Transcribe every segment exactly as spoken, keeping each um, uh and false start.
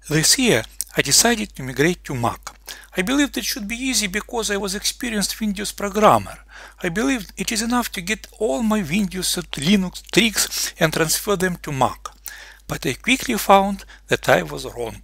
This year, I decided to migrate to Mac. I believed it should be easy because I was experienced Windows programmer. I believed it is enough to get all my Windows and Linux tricks and transfer them to Mac. But I quickly found that I was wrong.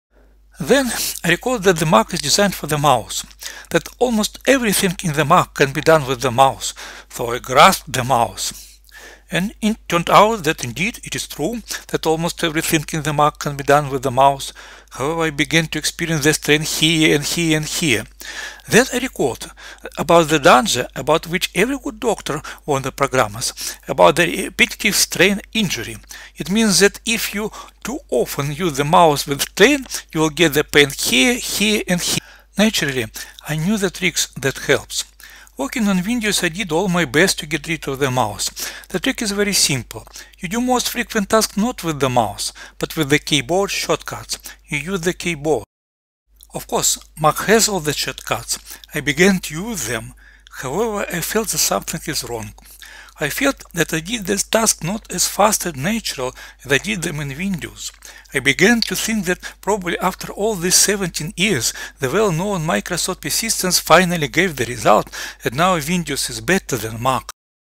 Then I recalled that the Mac is designed for the mouse, that almost everything in the Mac can be done with the mouse, so I grasped the mouse. And it turned out that indeed it is true that almost everything in the Mac can be done with the mouse. However, I began to experience the strain here and here and here. Then I recalled about the danger about which every good doctor warned the programmers, about the repetitive strain injury. It means that if you too often use the mouse with strain, you will get the pain here, here and here. Naturally, I knew the tricks that helps. Working on Windows, I did all my best to get rid of the mouse. The trick is very simple. You do most frequent tasks not with the mouse, but with the keyboard shortcuts. You use the keyboard. Of course, Mac has all the shortcuts. I began to use them. However, I felt that something is wrong. I felt that I did this task not as fast and natural as I did them in Windows. I began to think that probably after all these seventeen years, the well-known Microsoft persistence finally gave the result, and now Windows is better than Mac.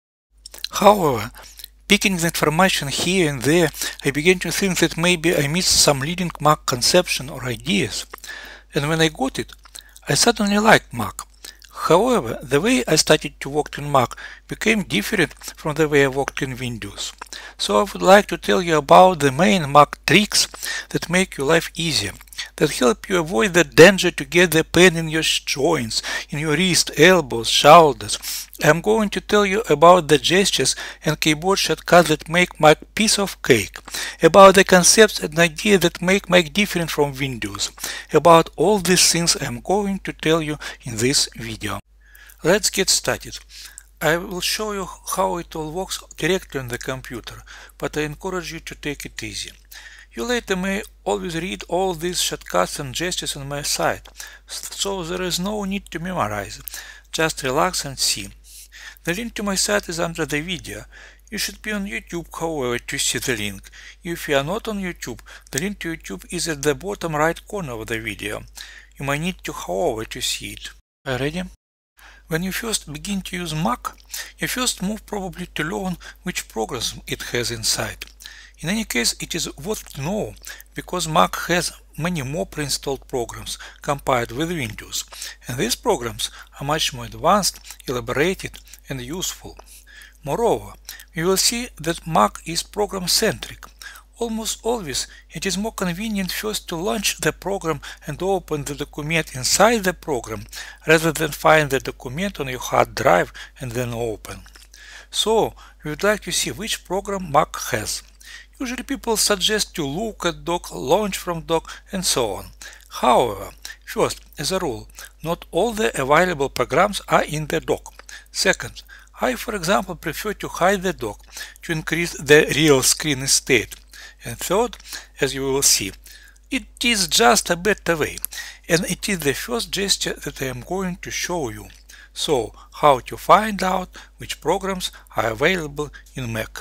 However, picking the information here and there, I began to think that maybe I missed some leading Mac conception or ideas. And when I got it, I suddenly liked Mac. However, the way I started to work in Mac became different from the way I worked in Windows. So I would like to tell you about the main Mac tricks that make your life easier, that help you avoid the danger to get the pain in your joints, in your wrist, elbows, shoulders. I'm going to tell you about the gestures and keyboard shortcuts that make Mac piece of cake, about the concepts and ideas that make Mac different from Windows. About all these things I'm going to tell you in this video. Let's get started. I will show you how it all works directly on the computer, but I encourage you to take it easy. You later may always read all these shortcuts and gestures on my site, so there is no need to memorize. Just relax and see. The link to my site is under the video. You should be on YouTube, however, to see the link. If you are not on YouTube, the link to YouTube is at the bottom right corner of the video. You might need to hover to see it. Are you ready? When you first begin to use Mac, you first move probably to learn which programs it has inside. In any case, it is worth to know, because Mac has many more pre-installed programs compiled with Windows, and these programs are much more advanced, elaborated, and useful. Moreover, we will see that Mac is program-centric. Almost always, it is more convenient first to launch the program and open the document inside the program, rather than find the document on your hard drive and then open. So, we would like to see which program Mac has. Usually people suggest to look at dock, launch from dock, and so on. However, first, as a rule, not all the available programs are in the dock. Second, I, for example, prefer to hide the dock to increase the real screen state. And third, as you will see, it is just a better way, and it is the first gesture that I am going to show you. So, how to find out which programs are available in Mac.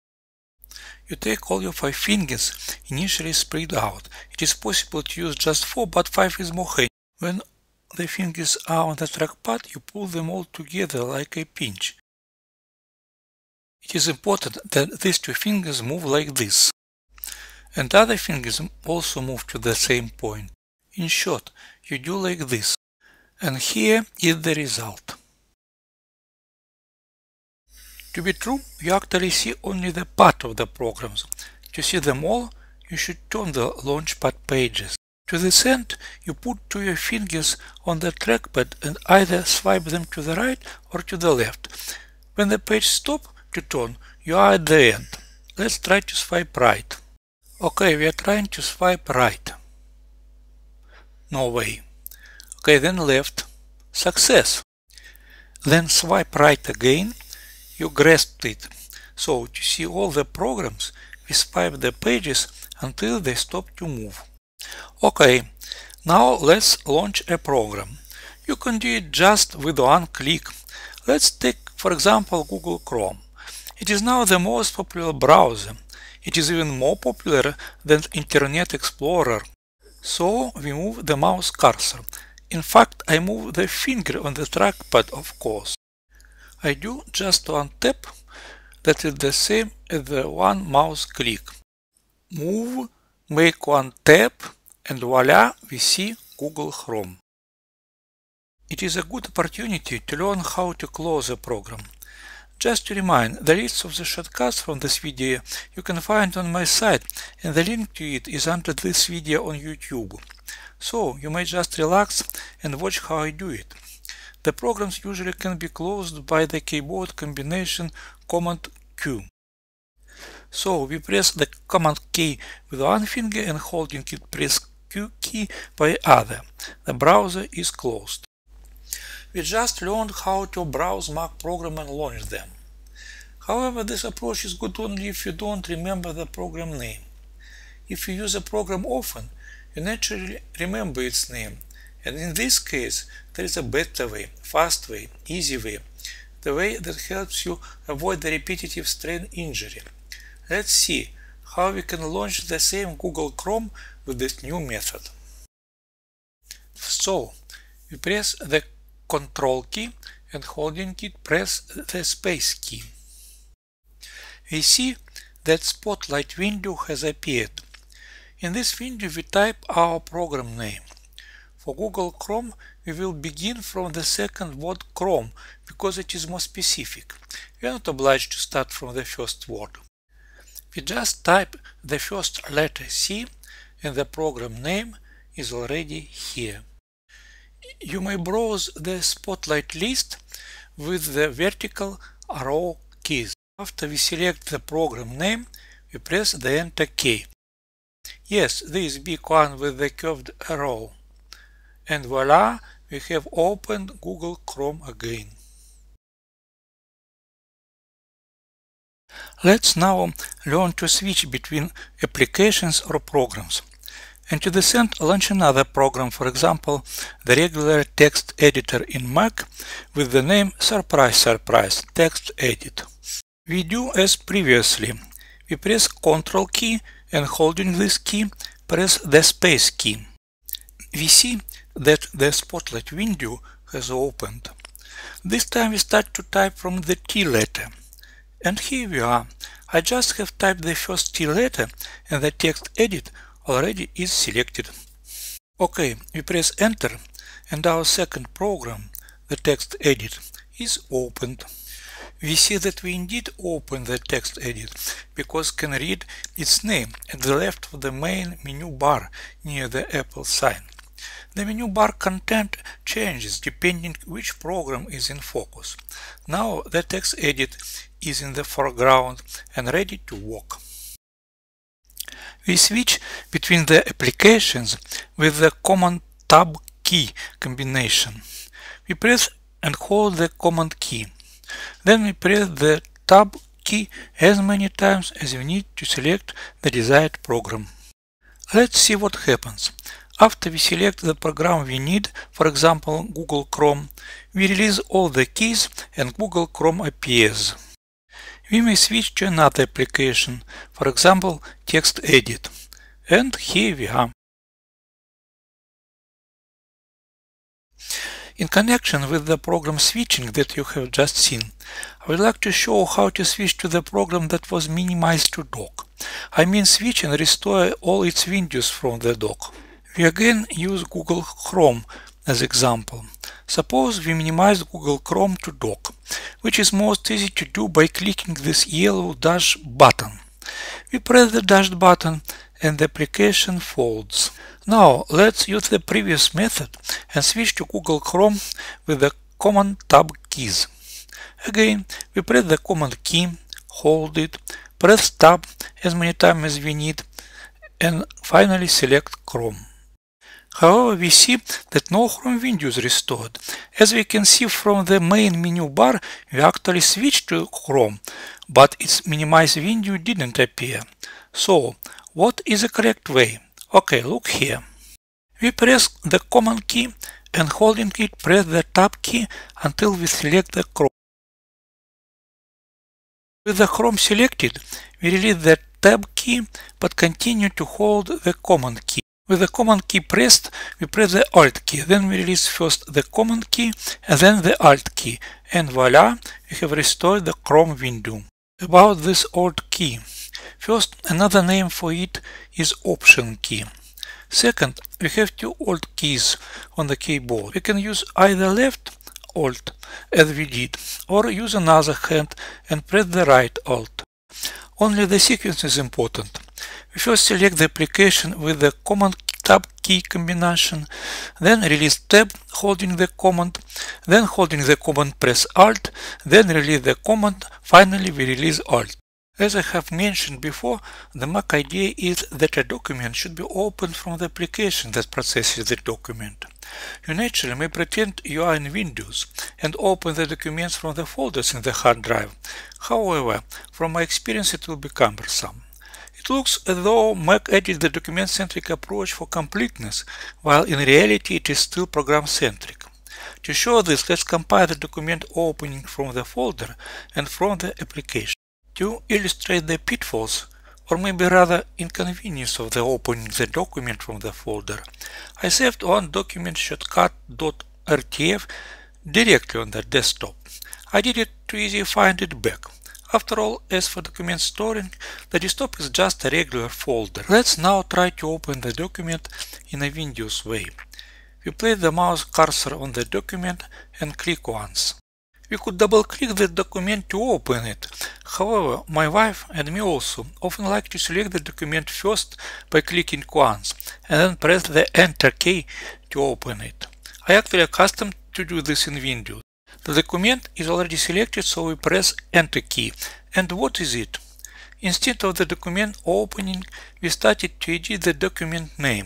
You take all your five fingers, initially spread out. It is possible to use just four, but five is more handy. When the fingers are on the trackpad, you pull them all together like a pinch. It is important that these two fingers move like this, and other fingers also move to the same point. In short, you do like this, and here is the result. To be true, you actually see only the part of the programs. To see them all, you should turn the Launchpad pages. To this end, you put two of your fingers on the trackpad and either swipe them to the right or to the left. When the page stops to turn, you are at the end. Let's try to swipe right. Okay, we are trying to swipe right. No way. Okay, then left. Success. Then swipe right again. You grasped it. So, to see all the programs, we swipe the pages until they stop to move. Okay, now let's launch a program. You can do it just with one click. Let's take, for example, Google Chrome. It is now the most popular browser. It is even more popular than Internet Explorer. So we move the mouse cursor. In fact, I move the finger on the trackpad, of course. I do just one tap, that is the same as the one mouse click. Move, make one tap, and voila, we see Google Chrome. It is a good opportunity to learn how to close a program. Just to remind, the list of the shortcuts from this video you can find on my site, and the link to it is under this video on YouTube. So you may just relax and watch how I do it. The programs usually can be closed by the keyboard combination Command Q. So we press the Command key with one finger and holding it press Q key by other. The browser is closed. We just learned how to browse Mac programs and launch them. However, this approach is good only if you don't remember the program name. If you use a program often, you naturally remember its name, and in this case there is a better way, fast way, easy way, the way that helps you avoid the repetitive strain injury. Let's see how we can launch the same Google Chrome with this new method. So, we press the Control key and holding it press the Space key. We see that Spotlight window has appeared. In this window we type our program name. For Google Chrome we will begin from the second word Chrome because it is more specific. We are not obliged to start from the first word. We just type the first letter C and the program name is already here. You may browse the Spotlight list with the vertical arrow keys. After we select the program name, we press the Enter key. Yes, this big one with the curved arrow. And voila, we have opened Google Chrome again. Let's now learn to switch between applications or programs. And to this end, launch another program, for example, the regular text editor in Mac with the name Surprise Surprise Text Edit. We do as previously. We press Control key and holding this key, press the Space key. We see that the Spotlight window has opened. This time we start to type from the T letter. And here we are. I just have typed the first T letter and the text edit already is selected. OK, we press Enter and our second program, the text edit, is opened. We see that we indeed open the text edit because can read its name at the left of the main menu bar near the Apple sign. The menu bar content changes depending which program is in focus. Now the text edit is in the foreground and ready to work. We switch between the applications with the Command Tab key combination. We press and hold the Command key. Then we press the Tab key as many times as we need to select the desired program. Let's see what happens. After we select the program we need, for example Google Chrome, we release all the keys and Google Chrome appears. We may switch to another application, for example Text Edit. And here we are. In connection with the program switching that you have just seen, I would like to show how to switch to the program that was minimized to dock. I mean switch and restore all its windows from the dock. We again use Google Chrome as example. Suppose we minimize Google Chrome to dock, which is most easy to do by clicking this yellow dash button. We press the dash button and the application folds. Now let's use the previous method and switch to Google Chrome with the Command Tab keys. Again, we press the Command key, hold it, press Tab as many times as we need, and finally select Chrome. However, we see that no Chrome window is restored. As we can see from the main menu bar, we actually switched to Chrome, but its minimized window didn't appear. So, what is the correct way? Okay, look here. We press the Command key and holding it press the Tab key until we select the Chrome. With the Chrome selected, we release the Tab key but continue to hold the Command key. With the Command key pressed, we press the Alt key, then we release first the Command key and then the Alt key, and voila, we have restored the Chrome window. About this Alt key. First, another name for it is Option key. Second, we have two Alt keys on the keyboard. We can use either left Alt, as we did, or use another hand and press the right Alt. Only the sequence is important. We first select the application with the Command Tab key combination, then release Tab holding the command, then holding the command press Alt, then release the command, finally we release Alt. As I have mentioned before, the Mac idea is that a document should be opened from the application that processes the document. You naturally may pretend you are in Windows and open the documents from the folders in the hard drive. However, from my experience it will be cumbersome. It looks as though Mac added the document-centric approach for completeness, while in reality it is still program-centric. To show this, let's compare the document opening from the folder and from the application. To illustrate the pitfalls, or maybe rather inconvenience of the opening the document from the folder, I saved one document shortcut .rtf directly on the desktop. I did it to easily find it back. After all, as for document storing, the desktop is just a regular folder. Let's now try to open the document in a Windows way. We place the mouse cursor on the document and click once. We could double-click the document to open it. However, my wife and me also often like to select the document first by clicking once and then press the Enter key to open it. I actually accustomed to do this in Windows. The document is already selected, so we press Enter key. And what is it? Instead of the document opening, we started to edit the document name.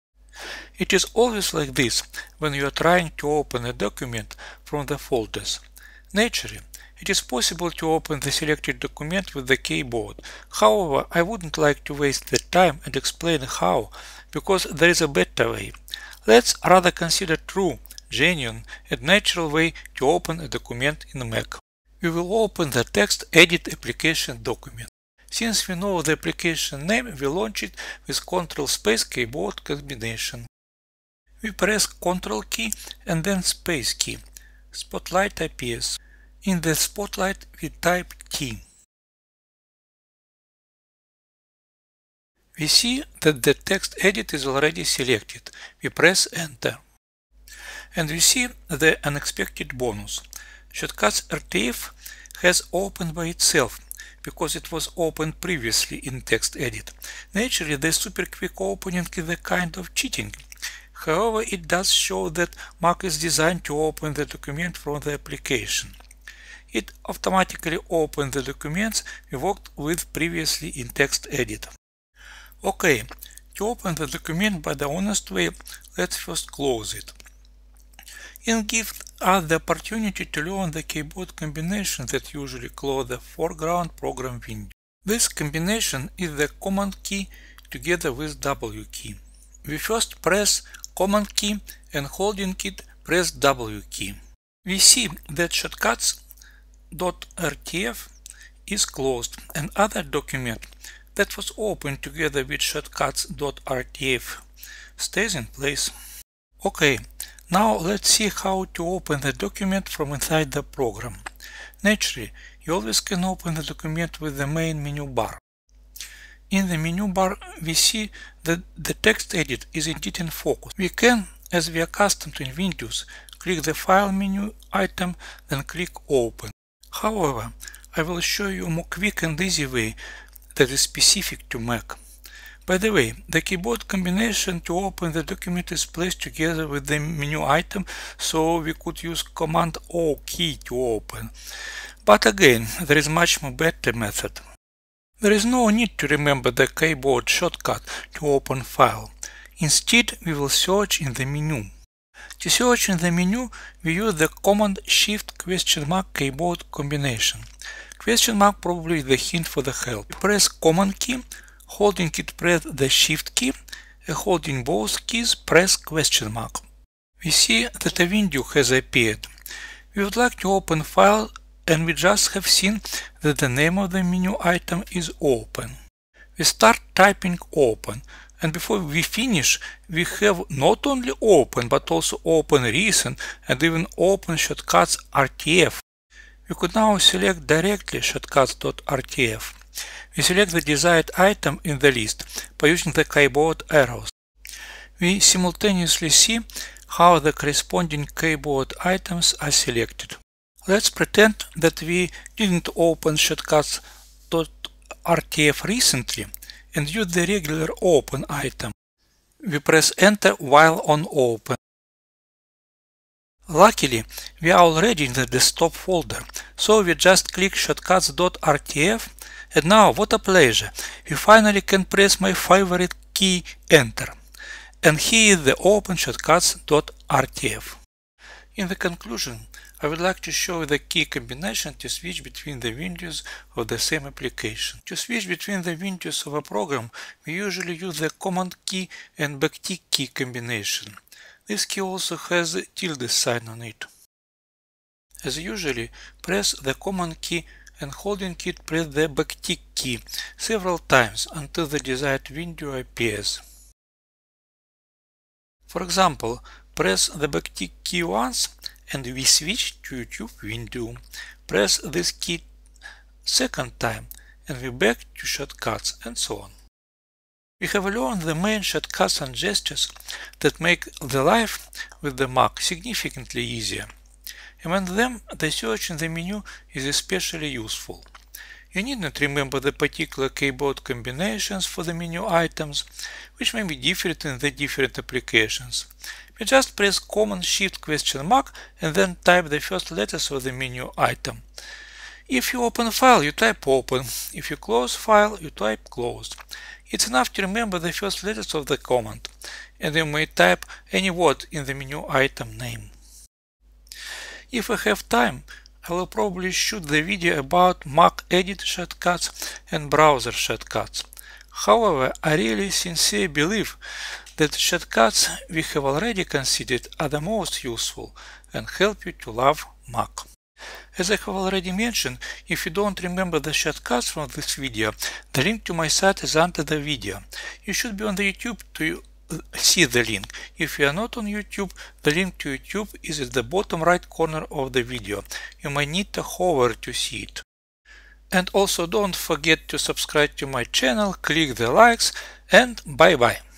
It is always like this when you are trying to open a document from the folders. Naturally, it is possible to open the selected document with the keyboard. However, I wouldn't like to waste the time and explain how, because there is a better way. Let's rather consider true, genuine, and natural way to open a document in Mac. We will open the text edit application document. Since we know the application name, we launch it with Control Space keyboard combination. We press Control key and then Space key. Spotlight appears. In the spotlight, we type T. We see that the text edit is already selected. We press Enter. And we see the unexpected bonus. Shortcuts R T F has opened by itself, because it was opened previously in text edit. Naturally, the super quick opening is a kind of cheating. However, it does show that Mac is designed to open the document from the application. It automatically opens the documents we worked with previously in text edit. Okay, to open the document by the honest way, let's first close it. It gives us the opportunity to learn the keyboard combination that usually close the foreground program window. This combination is the Command key together with W key. We first press Command key and holding it press W key. We see that shortcuts.rtf is closed and other document that was opened together with shortcuts.rtf stays in place. Okay, now let's see how to open the document from inside the program. Naturally, you always can open the document with the main menu bar. In the menu bar, we see that the text edit is indeed in focus. We can, as we are accustomed to in Windows, click the File menu item, then click Open. However, I will show you a more quick and easy way that is specific to Mac. By the way, the keyboard combination to open the document is placed together with the menu item, so we could use Command O key to open. But again, there is much more better method. There is no need to remember the keyboard shortcut to open file. Instead, we will search in the menu. To search in the menu, we use the Command Shift question mark keyboard combination. Question mark probably is the hint for the help. We press Command key, holding it press the Shift key, and holding both keys press question mark. We see that a window has appeared. We would like to open file, and we just have seen that the name of the menu item is Open. We start typing Open, And before we finish, we have not only open but also open recent and even open shortcuts R T F. We could now select directly shortcuts.rtf. We select the desired item in the list by using the keyboard arrows. We simultaneously see how the corresponding keyboard items are selected. Let's pretend that we didn't open shortcuts.rtf recently and use the regular open item. We press enter while on open. Luckily, we are already in the desktop folder, so we just click shortcuts.rtf, and now what a pleasure, we finally can press my favorite key, enter. And here is the open shortcuts.rtf. In the conclusion, I would like to show the key combination to switch between the windows of the same application. To switch between the windows of a program, we usually use the command key and backtick key combination. This key also has a tilde sign on it. As usually, press the command key and holding it press the backtick key several times until the desired window appears. For example, press the backtick key once and we switch to YouTube window. Press this key second time and we back to shortcuts, and so on. We have learned the main shortcuts and gestures that make the life with the Mac significantly easier. Among them, the search in the menu is especially useful. You need not remember the particular keyboard combinations for the menu items, which may be different in the different applications. We just press Command Shift question mark and then type the first letters of the menu item. If you open file, you type open. If you close file, you type closed. It's enough to remember the first letters of the command, and you may type any word in the menu item name. If I have time, I will probably shoot the video about Mac edit shortcuts and browser shortcuts. However, I really sincerely believe that shortcuts we have already considered are the most useful and help you to love Mac. As I have already mentioned, if you don't remember the shortcuts from this video, the link to my site is under the video. You should be on the YouTube to see the link. If you are not on YouTube, the link to YouTube is at the bottom right corner of the video. You might need to hover to see it. And also don't forget to subscribe to my channel, click the likes, and bye bye.